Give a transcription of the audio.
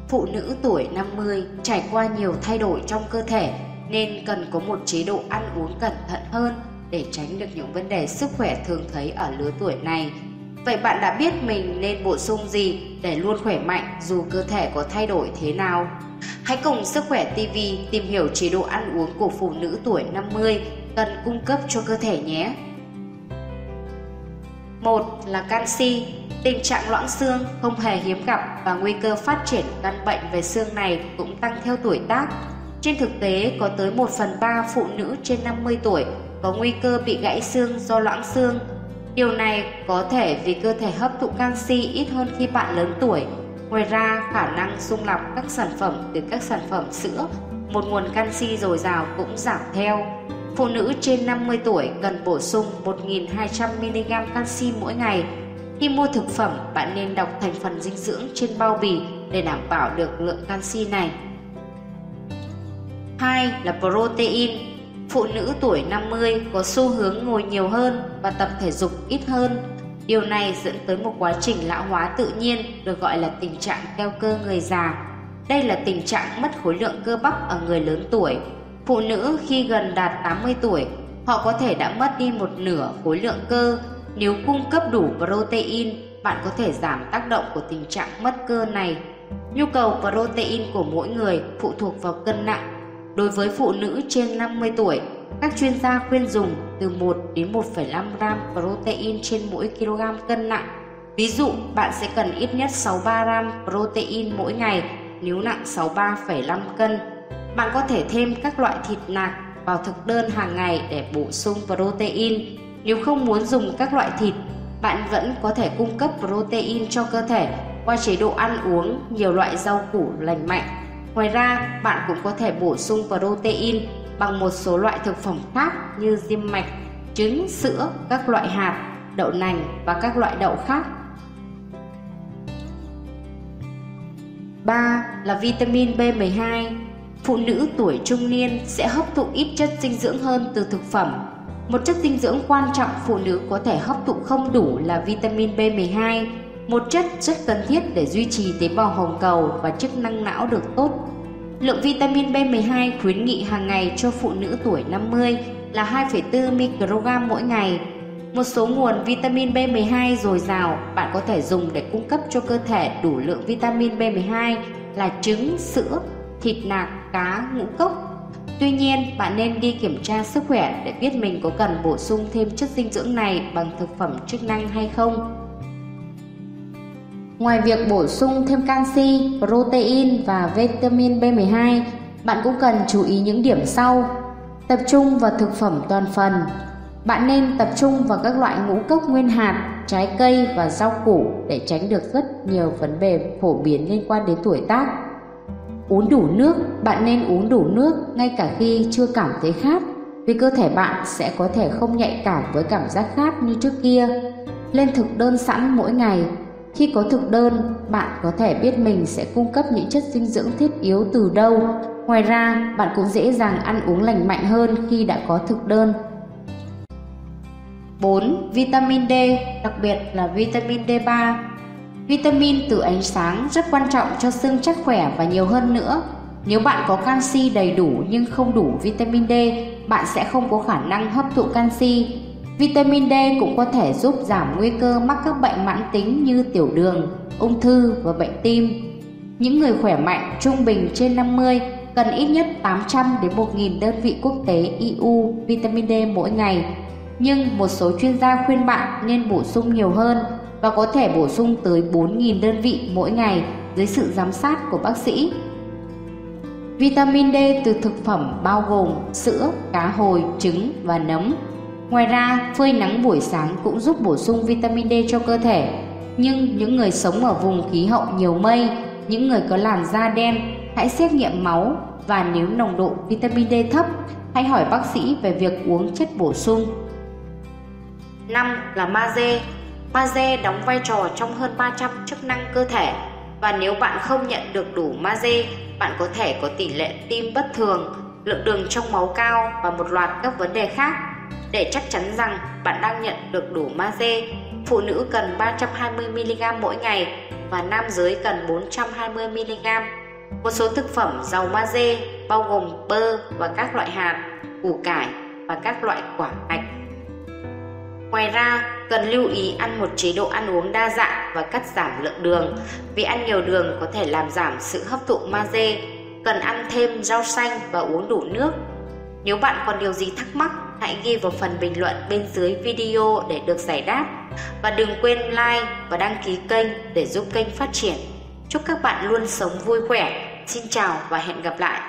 Phụ nữ tuổi 50 trải qua nhiều thay đổi trong cơ thể nên cần có một chế độ ăn uống cẩn thận hơn để tránh được những vấn đề sức khỏe thường thấy ở lứa tuổi này. Vậy bạn đã biết mình nên bổ sung gì để luôn khỏe mạnh dù cơ thể có thay đổi thế nào? Hãy cùng Sức Khỏe TV tìm hiểu chế độ ăn uống của phụ nữ tuổi 50 cần cung cấp cho cơ thể nhé. 1 là canxi. Tình trạng loãng xương không hề hiếm gặp và nguy cơ phát triển căn bệnh về xương này cũng tăng theo tuổi tác. Trên thực tế, có tới 1/3 phụ nữ trên 50 tuổi có nguy cơ bị gãy xương do loãng xương. Điều này có thể vì cơ thể hấp thụ canxi ít hơn khi bạn lớn tuổi. Ngoài ra, khả năng dung nạp các sản phẩm từ các sản phẩm sữa, một nguồn canxi dồi dào cũng giảm theo. Phụ nữ trên 50 tuổi cần bổ sung 1.200mg canxi mỗi ngày. Khi mua thực phẩm, bạn nên đọc thành phần dinh dưỡng trên bao bì để đảm bảo được lượng canxi này. 2 là protein. Phụ nữ tuổi 50 có xu hướng ngồi nhiều hơn và tập thể dục ít hơn. Điều này dẫn tới một quá trình lão hóa tự nhiên được gọi là tình trạng teo cơ người già. Đây là tình trạng mất khối lượng cơ bắp ở người lớn tuổi. Phụ nữ khi gần đạt 80 tuổi, họ có thể đã mất đi một nửa khối lượng cơ. Nếu cung cấp đủ protein, bạn có thể giảm tác động của tình trạng mất cơ này. Nhu cầu protein của mỗi người phụ thuộc vào cân nặng. Đối với phụ nữ trên 50 tuổi, các chuyên gia khuyên dùng từ 1 đến 1,5 gram protein trên mỗi kg cân nặng. Ví dụ, bạn sẽ cần ít nhất 63 gram protein mỗi ngày nếu nặng 63,5 cân. Bạn có thể thêm các loại thịt nạc vào thực đơn hàng ngày để bổ sung protein. Nếu không muốn dùng các loại thịt, bạn vẫn có thể cung cấp protein cho cơ thể qua chế độ ăn uống nhiều loại rau củ lành mạnh. Ngoài ra, bạn cũng có thể bổ sung protein bằng một số loại thực phẩm khác như diêm mạch, trứng, sữa, các loại hạt, đậu nành và các loại đậu khác. 3 là vitamin B12. Phụ nữ tuổi trung niên sẽ hấp thụ ít chất dinh dưỡng hơn từ thực phẩm. Một chất dinh dưỡng quan trọng phụ nữ có thể hấp thụ không đủ là vitamin B12, một chất rất cần thiết để duy trì tế bào hồng cầu và chức năng não được tốt. Lượng vitamin B12 khuyến nghị hàng ngày cho phụ nữ tuổi 50 là 2,4 microgram mỗi ngày. Một số nguồn vitamin B12 dồi dào bạn có thể dùng để cung cấp cho cơ thể đủ lượng vitamin B12 là trứng, sữa, thịt nạc, cá, ngũ cốc. Tuy nhiên, bạn nên đi kiểm tra sức khỏe để biết mình có cần bổ sung thêm chất dinh dưỡng này bằng thực phẩm chức năng hay không. Ngoài việc bổ sung thêm canxi, protein và vitamin B12, bạn cũng cần chú ý những điểm sau. Tập trung vào thực phẩm toàn phần. Bạn nên tập trung vào các loại ngũ cốc nguyên hạt, trái cây và rau củ để tránh được rất nhiều vấn đề phổ biến liên quan đến tuổi tác. Uống đủ nước. Bạn nên uống đủ nước ngay cả khi chưa cảm thấy khát, vì cơ thể bạn sẽ có thể không nhạy cảm với cảm giác khát như trước kia. Lên thực đơn sẵn mỗi ngày. Khi có thực đơn, bạn có thể biết mình sẽ cung cấp những chất dinh dưỡng thiết yếu từ đâu. Ngoài ra, bạn cũng dễ dàng ăn uống lành mạnh hơn khi đã có thực đơn. 4. Vitamin D, đặc biệt là vitamin D3. Vitamin từ ánh sáng rất quan trọng cho xương chắc khỏe và nhiều hơn nữa. Nếu bạn có canxi đầy đủ nhưng không đủ vitamin D, bạn sẽ không có khả năng hấp thụ canxi. Vitamin D cũng có thể giúp giảm nguy cơ mắc các bệnh mãn tính như tiểu đường, ung thư và bệnh tim. Những người khỏe mạnh trung bình trên 50 cần ít nhất 800 đến 1.000 đơn vị quốc tế EU vitamin D mỗi ngày. Nhưng một số chuyên gia khuyên bạn nên bổ sung nhiều hơn và có thể bổ sung tới 4.000 đơn vị mỗi ngày dưới sự giám sát của bác sĩ. Vitamin D từ thực phẩm bao gồm sữa, cá hồi, trứng và nấm. Ngoài ra, phơi nắng buổi sáng cũng giúp bổ sung vitamin D cho cơ thể. Nhưng những người sống ở vùng khí hậu nhiều mây, những người có làn da đen, hãy xét nghiệm máu và nếu nồng độ vitamin D thấp, hãy hỏi bác sĩ về việc uống chất bổ sung. 5 là magie. Magie đóng vai trò trong hơn 300 chức năng cơ thể và nếu bạn không nhận được đủ magie, bạn có thể có tỷ lệ tim bất thường, lượng đường trong máu cao và một loạt các vấn đề khác. Để chắc chắn rằng bạn đang nhận được đủ magie, phụ nữ cần 320mg mỗi ngày. và nam giới cần 420mg. Một số thực phẩm giàu magie bao gồm bơ và các loại hạt, củ cải và các loại quả hạch. Ngoài ra, cần lưu ý ăn một chế độ ăn uống đa dạng và cắt giảm lượng đường, vì ăn nhiều đường có thể làm giảm sự hấp thụ magie. Cần ăn thêm rau xanh và uống đủ nước. Nếu bạn còn điều gì thắc mắc, hãy ghi vào phần bình luận bên dưới video để được giải đáp. Và đừng quên like và đăng ký kênh để giúp kênh phát triển. Chúc các bạn luôn sống vui khỏe. Xin chào và hẹn gặp lại.